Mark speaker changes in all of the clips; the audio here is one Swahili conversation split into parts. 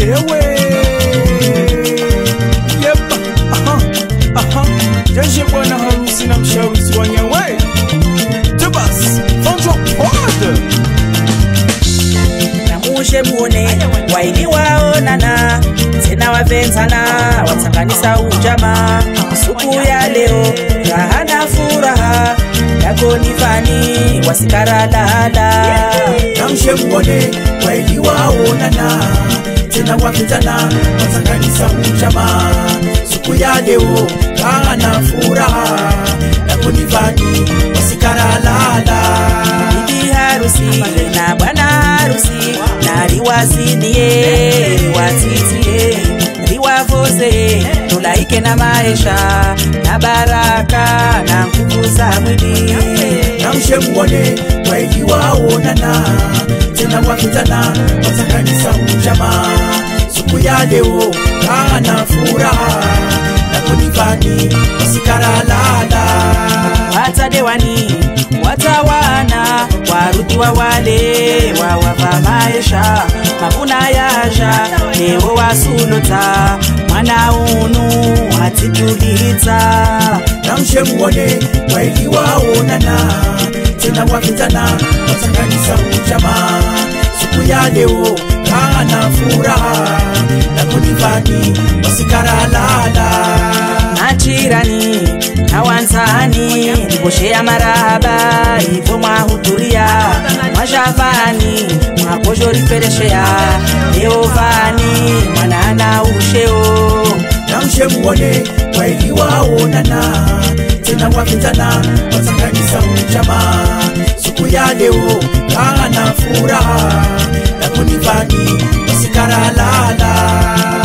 Speaker 1: Ewe. Yep. Jeje bwana harusi na mshawizi wa nyawe. Tubas, fonjo pod.
Speaker 2: Namushe muone, waini waonana, tena wavenzana, watanganisa ujama. Siku ya leo, raha na furaha, yako ni fani, wasikara lala.
Speaker 1: Namushe muone, waini waonana, tena wavenzana, watanganisa ujama. Siku ya leo, raha na furaha, yako ni fani, wasikara lala.
Speaker 2: Bibi harusi na bwana harusi, na riwasinie, riwatitie, riwavose, tulaike na maisha, na baraka, na nguvu za mwili.
Speaker 1: Namushe muone, waini waonana, tena wavenzana, watanganisa ujama. Siku ya leo, raha na furaha, yako ni fani, wasikara lala.
Speaker 2: Watadewani, watawana, warudhiwa wale, wawapa maisha, mavuna yaja, leo wasulota, mwana unu, watitulita.
Speaker 1: Namushe muone, waini waonana, tena wavenzana, watanganisa ujama. Siku ya leo, raha na furaha, yako ni fani, wasikara lala.
Speaker 2: Majirani na wanzani, mkoshea marahaba, hivyo mwahuturia, mwajavani, mwakojorifereshea, leo vani, mwanana usheo.
Speaker 1: Namushe muone, waini waonana, tena wavenzana, watanganisa ujama. Siku ya leo, raha na furaha, yako ni fani, wasikara lala.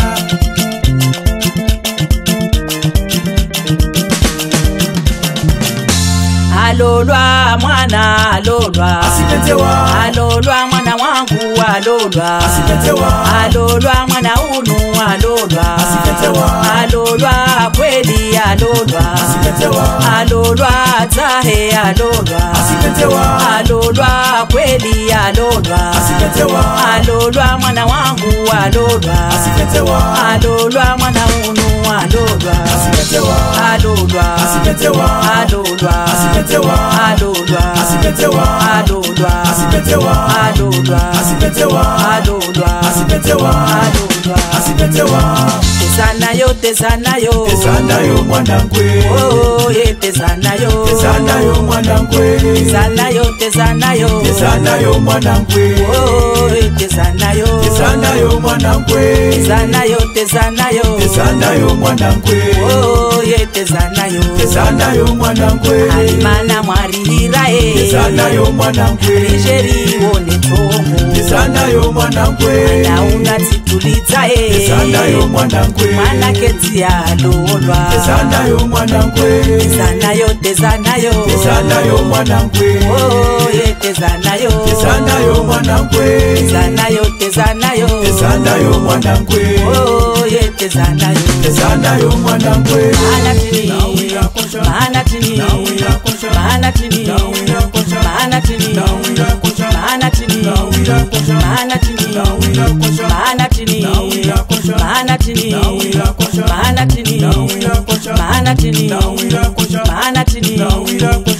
Speaker 2: Alolwa mwana, alolwa
Speaker 1: asipetewa.
Speaker 2: Alolwa mwana wangu, alolwa
Speaker 1: asipetewa.
Speaker 2: Alolwa mwana unu, alolwa
Speaker 1: asipetewa.
Speaker 2: Alolwa kweli, alolwa
Speaker 1: asipetewa.
Speaker 2: Alolwa tahe, alolwa
Speaker 1: asipetewa.
Speaker 2: Alolwa kweli, alolwa
Speaker 1: asipetewa.
Speaker 2: Alolwa mwana wangu, alolwa
Speaker 1: asipetewa.
Speaker 2: Alolwa mwana unu, alolwa
Speaker 1: asipetewa.
Speaker 2: Alolwa
Speaker 1: asipetewa.
Speaker 2: Alolwa
Speaker 1: asipetewa.
Speaker 2: Alolwa
Speaker 1: asipetewa.
Speaker 2: Alolwa
Speaker 1: asipetewa.
Speaker 2: Alolwa
Speaker 1: asipetewa.
Speaker 2: Alolwa
Speaker 1: asipetewa.
Speaker 2: Alolwa
Speaker 1: asipetewa.
Speaker 2: Tesanayo, tesanayo,
Speaker 1: tesanayo mwanangwe.
Speaker 2: oh ye tesanayo,
Speaker 1: tesanayo mwanangwe.
Speaker 2: tesanayo, tesanayo,
Speaker 1: tesanayo mwanangwe.
Speaker 2: oh ye tesanayo,
Speaker 1: tesanayo mwanangwe.
Speaker 2: tesanayo, tesanayo,
Speaker 1: tesanayo mwanangwe.
Speaker 2: oh ye tesanayo,
Speaker 1: tesanayo mwanangwe.
Speaker 2: alimana mwarihira e,
Speaker 1: tesanayo mwanangwe.
Speaker 2: rijeri wone tomu,
Speaker 1: tesanayo mwanangwe.
Speaker 2: na unatitulita e,
Speaker 1: tesanayo mwanangwe.
Speaker 2: mwana keti alolwa,
Speaker 1: tesanayo mwanangwe.
Speaker 2: tesanayo, tesanayo,
Speaker 1: tesanayo mwanangwe.
Speaker 2: oh ye tesanayo,
Speaker 1: tesanayo mwanangwe.
Speaker 2: tesanayo, tesanayo,
Speaker 1: tesanayo mwanangwe.
Speaker 2: oh ye tesanayo,
Speaker 1: tesanayo mwanangwe.
Speaker 2: mana tini, mana tini, mana tini, mana tini, mana tini, mana tini, mana tini, mana tini, mana tini, mana tini, mana tini, mana tini.